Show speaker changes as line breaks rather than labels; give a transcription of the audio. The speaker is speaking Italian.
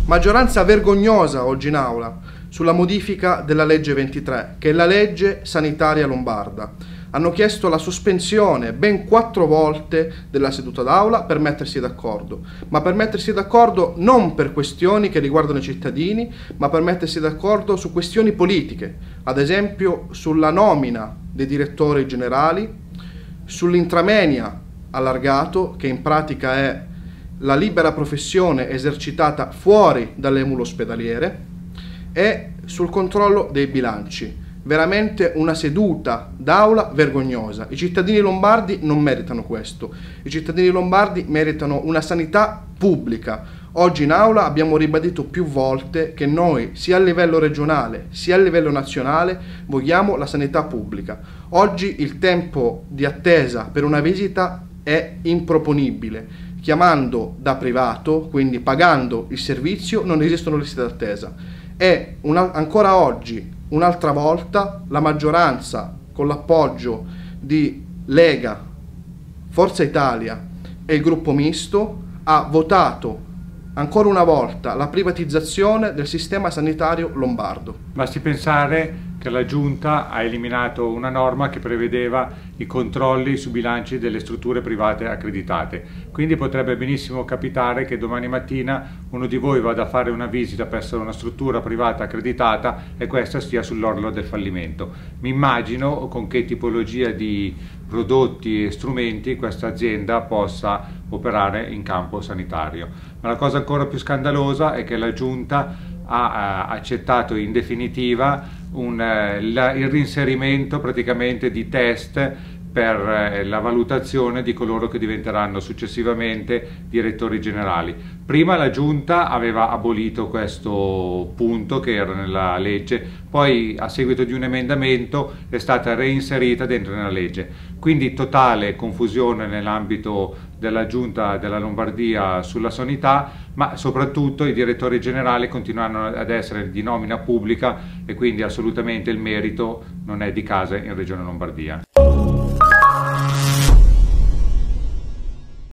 Maggioranza vergognosa oggi in aula sulla modifica della legge 23, che è la legge sanitaria lombarda. Hanno chiesto la sospensione ben 4 volte della seduta d'aula per mettersi d'accordo, ma per mettersi d'accordo non per questioni che riguardano i cittadini, ma per mettersi d'accordo su questioni politiche, ad esempio sulla nomina dei direttori generali, sull'intramenia allargato, che in pratica è la libera professione esercitata fuori dall'emulo ospedaliere, e sul controllo dei bilanci. Veramente una seduta d'aula vergognosa. I cittadini lombardi non meritano questo. I cittadini lombardi meritano una sanità pubblica. Oggi in aula abbiamo ribadito più volte che noi, sia a livello regionale sia a livello nazionale, vogliamo la sanità pubblica. Oggi il tempo di attesa per una visita è improponibile. Chiamando da privato, quindi pagando il servizio, non esistono liste d'attesa. E ancora oggi, un'altra volta, la maggioranza, con l'appoggio di Lega, Forza Italia e il gruppo misto, ha votato ancora una volta la privatizzazione del sistema sanitario lombardo.
Basti pensare che la Giunta ha eliminato una norma che prevedeva i controlli sui bilanci delle strutture private accreditate. Quindi potrebbe benissimo capitare che domani mattina uno di voi vada a fare una visita presso una struttura privata accreditata e questa sia sull'orlo del fallimento. Mi immagino con che tipologia di prodotti e strumenti questa azienda possa operare in campo sanitario. Ma la cosa ancora più scandalosa è che la Giunta ha accettato in definitiva il reinserimento praticamente di test per la valutazione di coloro che diventeranno successivamente direttori generali. Prima la Giunta aveva abolito questo punto che era nella legge, poi a seguito di un emendamento è stata reinserita dentro nella legge. Quindi totale confusione nell'ambito della Giunta della Lombardia sulla sanità, ma soprattutto i direttori generali continuano ad essere di nomina pubblica e quindi assolutamente il merito non è di casa in Regione Lombardia.